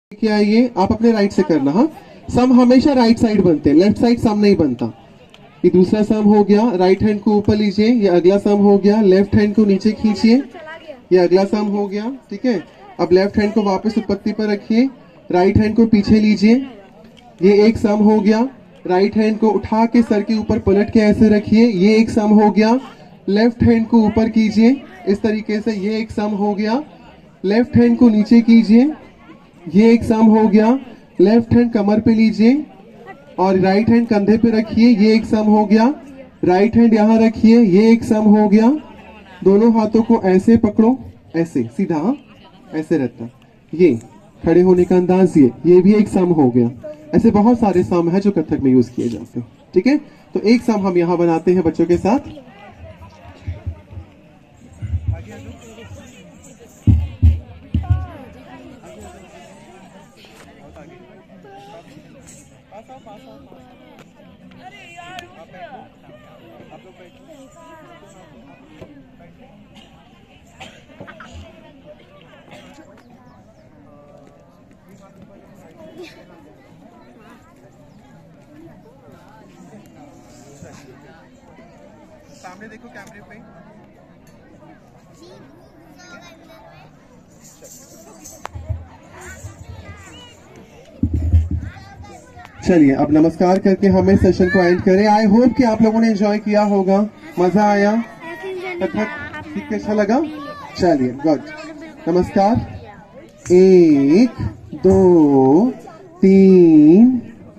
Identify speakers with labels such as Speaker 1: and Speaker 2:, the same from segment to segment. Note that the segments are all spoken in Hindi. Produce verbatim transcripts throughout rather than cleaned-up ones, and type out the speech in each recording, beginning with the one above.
Speaker 1: क्या है ये आप अपने राइट से करना। हाँ, सम हमेशा राइट साइड बनते हैं, लेफ्ट साइड सम नहीं बनता। ये दूसरा सम हो गया, राइट हैंड को ऊपर लीजिए। ये अगला सम हो गया, लेफ्ट हैंड को नीचे खींचिए। ये अगला सम हो गया, ठीक है। अब लेफ्ट हैंड को वापस उत्पत्ति पर रखिए, राइट हैंड को पीछे लीजिए। ये एक सम हो गया। राइट हैंड को उठा के सर के ऊपर पलट के ऐसे रखिए। ये एक सम हो गया। लेफ्ट हैंड को ऊपर कीजिए इस तरीके से। ये एक सम हो गया। लेफ्ट हैंड को नीचे कीजिए। ये एक सम हो गया। लेफ्ट हैंड कमर पे लीजिए और राइट हैंड कंधे पे रखिए। ये एक सम हो गया। राइट हैंड यहाँ रखिए। ये एक सम हो गया। दोनों हाथों को ऐसे पकड़ो, ऐसे सीधा, हाँ? ऐसे रहता। ये खड़े होने का अंदाज, ये ये भी एक सम हो गया। ऐसे बहुत सारे सम है जो कथक में यूज किए जाते हैं, ठीक है। तो एक सम हम यहाँ बनाते हैं बच्चों के साथ। सामने देखो कैमरे पे। चलिए अब नमस्कार करके हमें सेशन को एंड करें। आई होप कि आप लोगों ने एंजॉय किया होगा, मजा आया, कथक सीख के अच्छा लगा। चलिए गुड। नमस्कार। एक, दो, तीन,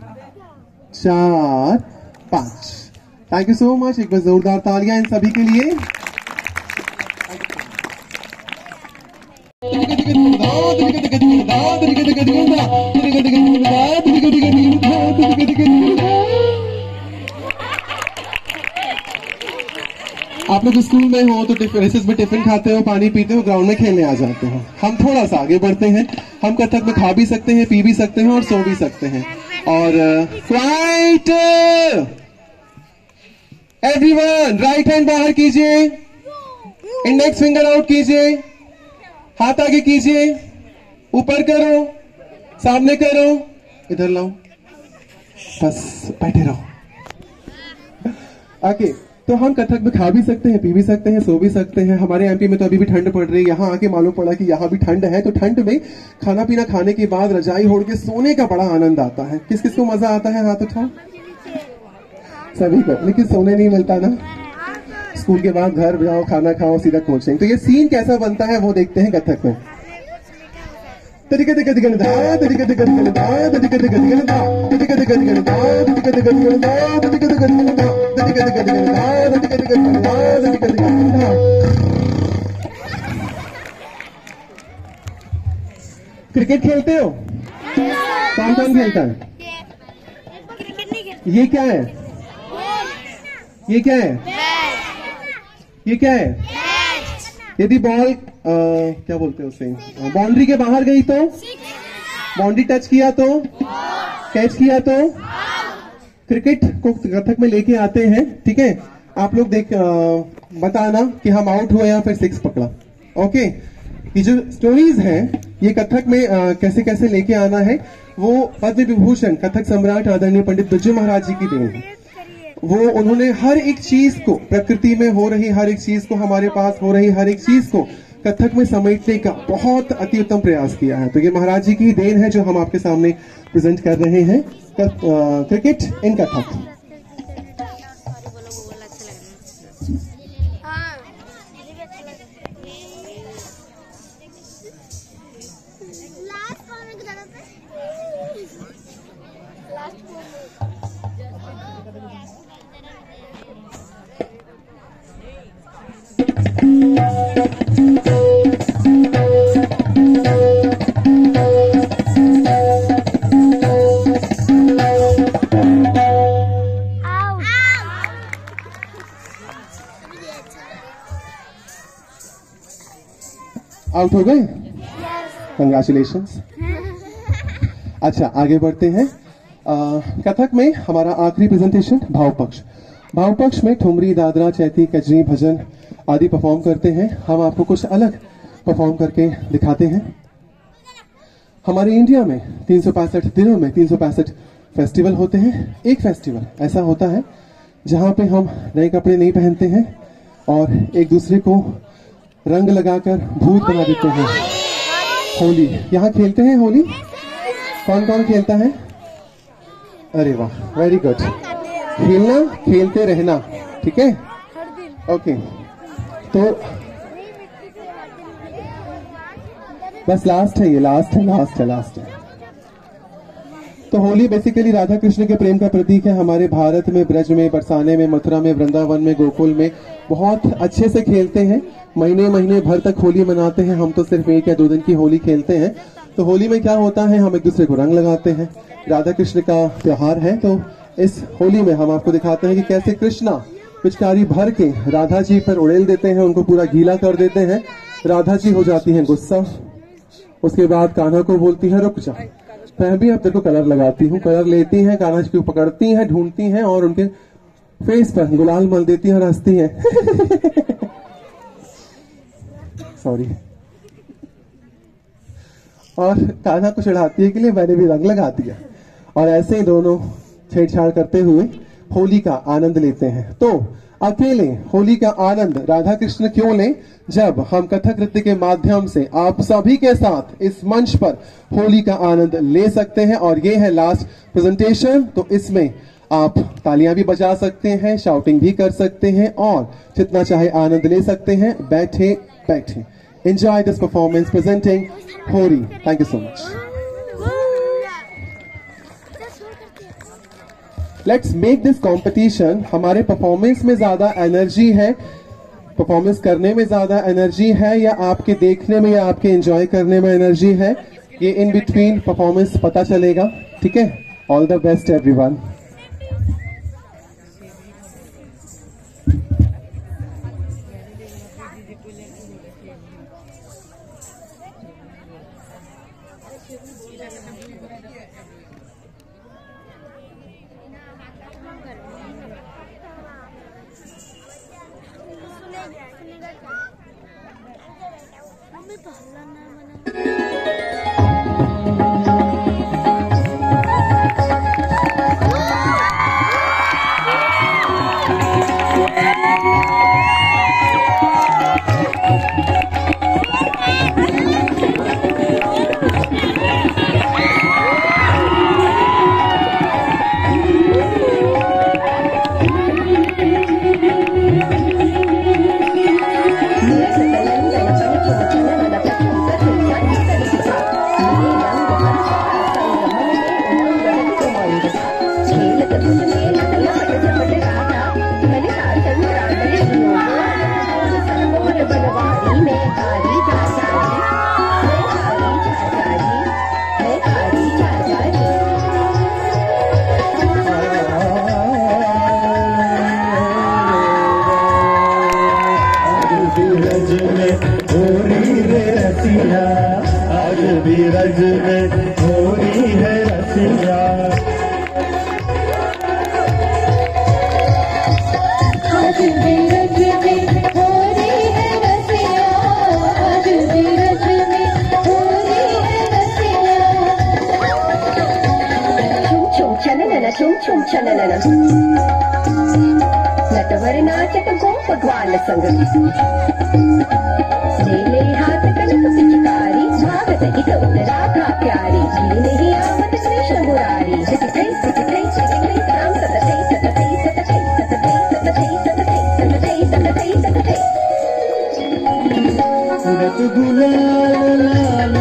Speaker 1: चार, पांच। Thank you so much. एक बार जोरदार तालियां इन सभी के लिए। आप लोग स्कूल में हो तो रिसेस में टिफिन खाते हो, पानी पीते हो, ग्राउंड में खेलने आ जाते हो। हम थोड़ा सा आगे बढ़ते हैं। हम कथक में खा भी सकते हैं, पी भी सकते हैं और सो भी सकते हैं। और क्वाइट एवरीवन, राइट हैंड बाहर कीजिए, इंडेक्स फिंगर आउट कीजिए, हाथ आगे कीजिए, ऊपर करो, सामने करो, इधर लाओ, बस बैठे रहो। ओके, तो हम कथक में खा भी सकते हैं, पी भी सकते हैं, सो भी सकते हैं। हमारे एमपी में तो अभी भी ठंड पड़ रही है। यहाँ आके मालूम पड़ा कि यहाँ भी ठंड है। तो ठंड में खाना पीना खाने के बाद रजाई ओढ़ के सोने का बड़ा आनंद आता है। किस किस को मजा आता है? हाथ उठाओ। सभी को। लेकिन सोने नहीं मिलता ना। स्कूल के बाद घर जाओ, खाना खाओ, सीधा कोचिंग। तो ये सीन कैसा बनता है वो देखते हैं कथक में। तरीके तरीके तरीके तरीके तरीके तरीके तरीके क्रिकेट खेलते हो? कौन कौन खेलता है? ये क्या है? ये क्या है? ये क्या है? यदि बॉल क्या बोलते हैं उसे, बाउंड्री के बाहर गई तो, बाउंड्री टच किया तो, कैच किया तो, क्रिकेट को कथक में लेके आते हैं, ठीक है। आप लोग देख आ, बताना कि हम आउट हुए या फिर सिक्स पकड़ा। ओके, ये जो स्टोरीज हैं ये कथक में आ, कैसे कैसे लेके आना है, वो पद्म विभूषण कथक सम्राट आदरणीय पंडित बिरजू महाराज जी की देन है। वो उन्होंने हर एक चीज को, प्रकृति में हो रही हर एक चीज को, हमारे पास हो रही हर एक चीज को कथक में समेटने का बहुत अति उत्तम प्रयास किया है। तो ये महाराज जी की देन है जो हम आपके सामने प्रेजेंट कर रहे हैं। Cricket in Kathak. आउट हो गए? कंग्रेचुलेशंस। अच्छा, आगे बढ़ते हैं। आ, कथक में हमारा आखिरी प्रेजेंटेशन भाव पक्ष। भाव पक्ष में ठुमरी, दादरा, चैती, कजरी, भजन आदि परफॉर्म करते हैं। हम आपको कुछ अलग परफॉर्म करके दिखाते हैं। हमारे इंडिया में तीन सौ पैंसठ दिनों में तीन सौ पैंसठ फेस्टिवल होते हैं। एक फेस्टिवल ऐसा होता है जहां पे हम नए कपड़े नहीं पहनते हैं और एक दूसरे को रंग लगाकर भूत बना देते हैं। होली यहाँ खेलते हैं। होली कौन कौन खेलता है? अरे वाह, वेरी गुड। खेलना, खेलते रहना, ठीक है, ओके। तो बस लास्ट है, ये लास्ट है, लास्ट है, लास्ट है। तो होली बेसिकली राधा कृष्ण के प्रेम का प्रतीक है। हमारे भारत में, ब्रज में, बरसाने में, मथुरा में, वृंदावन में, गोकुल में बहुत अच्छे से खेलते हैं। महीने महीने भर तक होली मनाते हैं। हम तो सिर्फ एक या दो दिन की होली खेलते हैं। तो होली में क्या होता है, हम एक दूसरे को रंग लगाते हैं। राधा कृष्ण का त्योहार है। तो इस होली में हम आपको दिखाते हैं कि कैसे कृष्णा पिचकारी भर के राधा जी पर उड़ेल देते हैं, उनको पूरा गीला कर देते हैं। राधा जी हो जाती हैं गुस्सा। उसके बाद कान्हा को बोलती है रुक जा। मैं भी अब तेरे को कलर लगाती हूँ। कलर लेती हैं, कान्हा जी को पकड़ती हैं, ढूंढती हैं और उनके फेस पर गुलाल मल देती हैं और हंसती हैं। सॉरी। और कान्हा को चिढ़ाती है कि लिए मैंने भी रंग लगा दिया। और ऐसे ही दोनों छेड़छाड़ करते हुए होली का आनंद लेते हैं। तो अकेले होली का आनंद राधा कृष्ण क्यों लें, जब हम कथक नृत्य के माध्यम से आप सभी के साथ इस मंच पर होली का आनंद ले सकते हैं। और ये है लास्ट प्रेजेंटेशन। तो इसमें आप तालियां भी बजा सकते हैं, शाउटिंग भी कर सकते हैं और जितना चाहे आनंद ले सकते हैं बैठे बैठे। Enjoy this performance presenting Holi. Thank you so much. Let's make this competition. हमारे परफॉर्मेंस में ज्यादा एनर्जी है, परफॉर्मेंस करने में ज्यादा एनर्जी है, या आपके देखने में या आपके एंजॉय करने में एनर्जी है, ये इन बिटवीन परफॉर्मेंस पता चलेगा, ठीक है। All the best everyone.
Speaker 2: नटवर नाचत गोपग्वाल संग ले हाथ कनक पिचकारी भागत इतौत राधा प्यारी जी नहीं आवत कृष्ण मुरारी सततै सततै सततै राम सततै सततै सततै सततै सततै सततै सततै सततै उड़त गुलाल लाल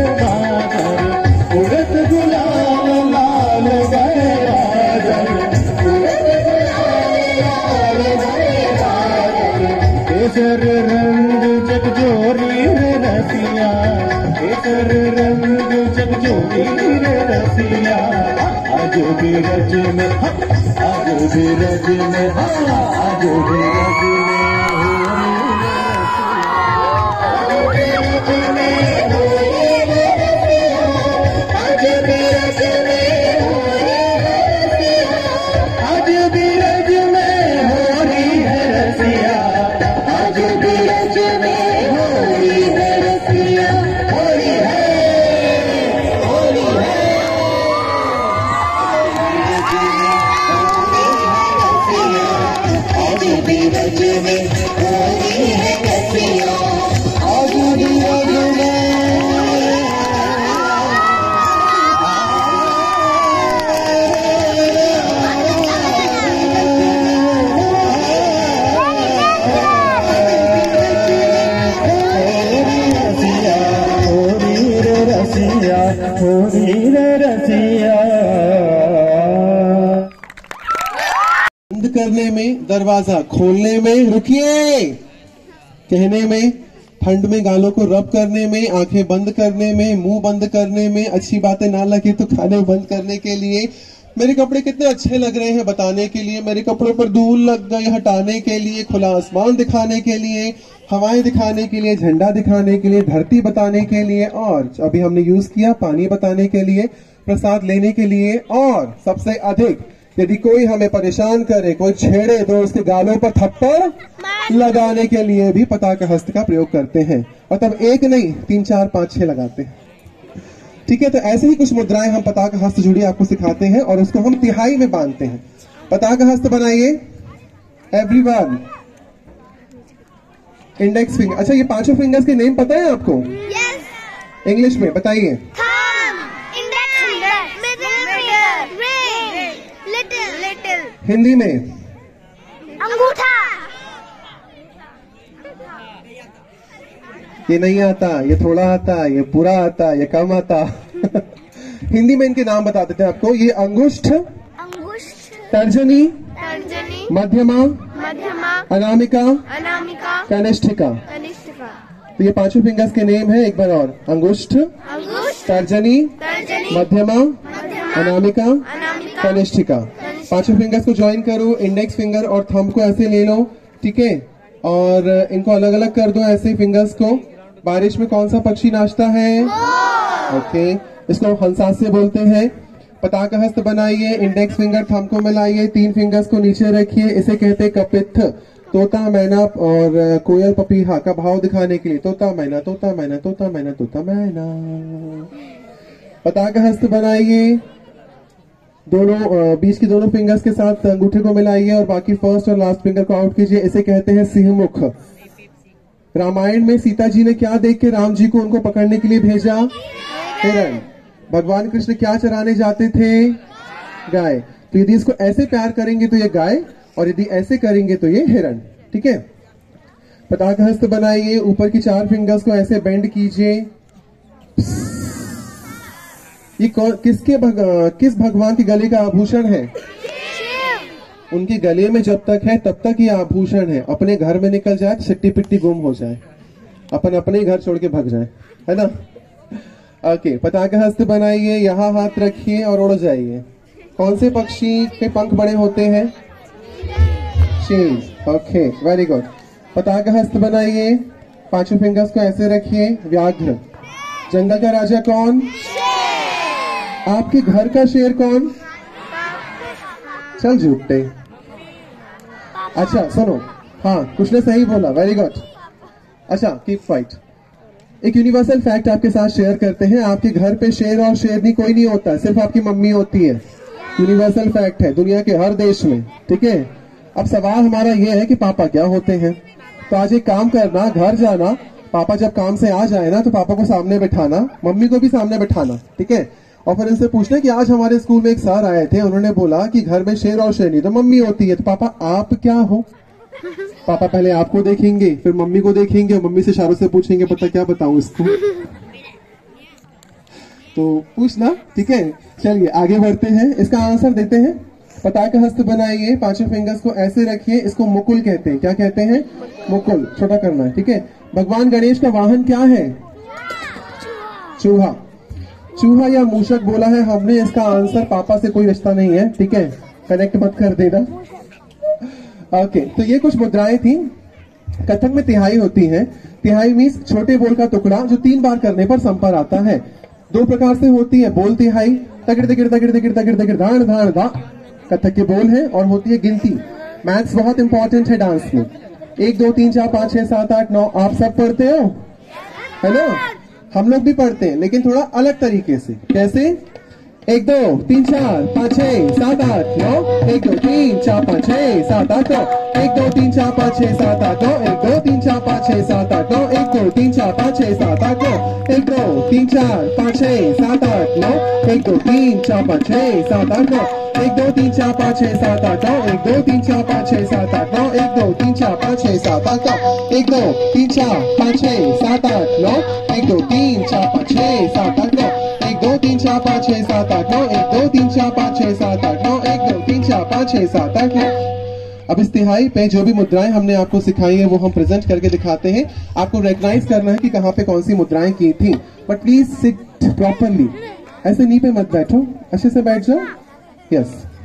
Speaker 2: बादल उड़त गुलाल लाल बादल केसर रंग जग जोरी रे रसिया केसर रंग जग जोरी रे रसिया आज बीरज में आज बीरज में आज बीरज में आज बीरज में आज बीरज में हो रही है रसिया आज बीरज में हो रही है रसिया हो रही है
Speaker 3: रज में होली है रसिया आज भी रज में होली रे रसिया।
Speaker 1: बंद करने में, दरवाजा खोलने में, रुकिए कहने में, ठंड में गालों को रब करने में, आंखें बंद करने में, मुंह बंद करने में, अच्छी बातें ना लगे तो खाने बंद करने के लिए, मेरे कपड़े कितने अच्छे लग रहे हैं बताने के लिए, मेरे कपड़ों पर धूल लग गई हटाने के लिए, खुला आसमान दिखाने के लिए, हवाएं दिखाने के लिए, झंडा दिखाने के लिए, धरती बताने के लिए, और अभी हमने यूज किया पानी बताने के लिए, प्रसाद लेने के लिए, और सबसे अधिक यदि कोई हमें परेशान करे, कोई छेड़े तो उसके गालों पर थप्पड़ लगाने के लिए भी पताका हस्त का प्रयोग करते हैं। और तब एक नहीं, तीन चार पांच छह लगाते हैं। ठीक है, तो ऐसे ही कुछ मुद्राएं हम पताका हस्त जुड़ी आपको सिखाते हैं और उसको हम तिहाई में बांधते हैं। पताका हस्त बनाइए एवरीवन। इंडेक्स फिंगर, अच्छा ये पांचों फिंगर्स के नेम पता है आपको?
Speaker 4: यस।
Speaker 1: इंग्लिश में बताइए।
Speaker 4: Thumb, index finger, middle finger, ring, little little.
Speaker 1: Hindi में
Speaker 4: अंगूठा।
Speaker 1: ये नहीं आता, ये थोड़ा आता, ये पूरा आता, ये कम आता। हिंदी में इनके नाम बता देते हैं आपको। ये अंगुष्ठ,
Speaker 4: अंगुष्ठ,
Speaker 1: तर्जनी,
Speaker 4: तर्जनी,
Speaker 1: मध्यमा,
Speaker 4: मध्यमा,
Speaker 1: अनामिका,
Speaker 4: अनामिका,
Speaker 1: कनिष्ठिका।
Speaker 4: कनिष्ठिका।
Speaker 1: तो ये पांचों फिंगर्स के नेम है। एक बार और, अंगुष्ठ,
Speaker 4: अंगुष्ठ,
Speaker 1: तर्जनी,
Speaker 4: तर्जनी,
Speaker 1: मध्यमा,
Speaker 4: मध्यमा,
Speaker 1: अनामिका,
Speaker 4: अनामिका,
Speaker 1: कनिष्ठिका। पांचों फिंगर्स को ज्वाइन करो, इंडेक्स फिंगर और थंब को ऐसे ले लो, ठीक है, और इनको अलग अलग कर दो ऐसे फिंगर्स को। बारिश में कौन सा पक्षी नाचता है? ओके, इसको हंसास्य बोलते हैं। पताका हस्त बनाइए, इंडेक्स फिंगर थंब को मिलाइए, तीन फिंगर्स को नीचे रखिए, इसे कहते हैं कपित्थ। तोता मैना और कोयल पपीहा का भाव दिखाने के लिए तोता मैना तोता मैना तोता मैना तोता मैना। पताका हस्त बनाइए, दोनों बीच की दोनों फिंगर्स के साथ अंगूठे को मिलाइए और बाकी फर्स्ट और लास्ट फिंगर को आउट कीजिए, इसे कहते हैं सिंहमुख। रामायण में सीता जी ने क्या देख के राम जी को उनको पकड़ने के लिए भेजा? हिरण। भगवान कृष्ण क्या चराने जाते थे? गाय। तो यदि इसको ऐसे प्यार करेंगे तो ये गाय, और यदि ऐसे करेंगे तो ये हिरण। ठीक है, पताका हस्त बनाइए, ऊपर की चार फिंगर्स को ऐसे बेंड कीजिए। ये कौन, किसके भग, किस भगवान के गले का आभूषण है? उनके गले में जब तक है तब तक ये आभूषण है। अपने घर में निकल जाए तो सिट्टी पिट्टी गुम हो जाए, अपन अपने ही घर छोड़ के भाग जाए, है ना। ओके, पताका हस्त बनाइए, यहाँ हाथ रखिए और उड़ जाइए। कौन से पक्षी के पंख बड़े होते हैं? चीज। Okay, very good. पताका हस्त बनाइए, पांचों फिंगर्स को ऐसे रखिए। व्याघ्र। जंगल का राजा कौन? आपके घर का शेर कौन? चल झूठे। अच्छा सुनो, हाँ कुछ ने सही बोला, वेरी गुड। अच्छा, कीप फाइट। एक यूनिवर्सल फैक्ट आपके साथ शेयर करते हैं। आपके घर पे शेर और शेरनी कोई नहीं होता, सिर्फ आपकी मम्मी होती है। यूनिवर्सल फैक्ट है दुनिया के हर देश में, ठीक है। अब सवाल हमारा ये है कि पापा क्या होते हैं। तो आज एक काम करना, घर जाना, पापा जब काम से आ जाए ना तो पापा को सामने बिठाना, मम्मी को भी सामने बिठाना, ठीक है। और फिर इनसे पूछना कि आज हमारे स्कूल में एक सर आए थे, उन्होंने बोला कि घर में शेर और शेरनी तो मम्मी होती है, तो पापा आप क्या हो? पापा पहले आपको देखेंगे, फिर मम्मी को देखेंगे और मम्मी से इशारों से पूछेंगे पता क्या बताऊं इसको। तो पूछना, ठीक है। चलिए आगे बढ़ते हैं, इसका आंसर देते हैं। पताका हस्त बनाइए, पांचों फिंगर्स को ऐसे रखिए, इसको मुकुल कहते हैं। क्या कहते हैं? मुकुल। छोटा करना है, ठीक है। भगवान गणेश का वाहन क्या है? चूहा। चूहा या मूषक बोला है हमने, इसका आंसर पापा से कोई रिश्ता नहीं है, ठीक है, कनेक्ट मत कर देना। ओके, तो ये कुछ मुद्राएं थी। कथक में तिहाई होती है। तिहाई मीन्स छोटे बोल का टुकड़ा जो तीन बार करने पर सम पर आता है। दो प्रकार से होती है, बोल तिहाई, तगिड़ तगिड़ तगिड़ तगिड़ तगिड़ तगिड़ धाड़ धाड़ धा, कथक के बोल है। और होती है गिनती। मैथ्स बहुत इंपॉर्टेंट है डांस में। एक दो तीन चार पांच छह सात आठ नौ, आप सब पढ़ते हो, है ना। हम लोग भी पढ़ते हैं लेकिन थोड़ा अलग तरीके से। कैसे? एक दो तीन चार पाँच छः सात आठ नौ, एक दो तीन चार पाँच छः सात आठ नौ, एक दो तीन चार पाँच छः सात आठ नौ, एक दो तीन चार पाँच छः सात आठ नौ, एक दो तीन चार पाँच छः सात आठ नौ, एक दो तीन चार पाँच छः सात आठ नौ, एक दो तीन चार पाँच छः सात आठ नौ, एक दो तीन चार पाँच छः सात आठ नौ, एक दो तीन चार पाँच छः सात आठ नौ, एक दो तीन चार पाँच छः सात आठ नौ, एक दो तीन चार पाँच छः सात आठ नौ, एक दो तीन चार पाँच छः सात आठ नौ, एक दो तीन चार पाँच छः सात आठ नौ, एक दो तीन चार पाँच छः सात आठ नौ, एक दो तीन चार पाँच छः सात आठ नौ। अब इस तिहाई पे जो भी मुद्राएं हमने आपको सिखाई है वो हम प्रेजेंट करके दिखाते हैं। आपको रिकॉग्नाइज करना है कि कहाँ पे कौन सी मुद्राएं की थी, बट प्लीज सिट प्रॉपरली। ऐसे नी पे मत बैठो, अच्छे से बैठ जाओ। यस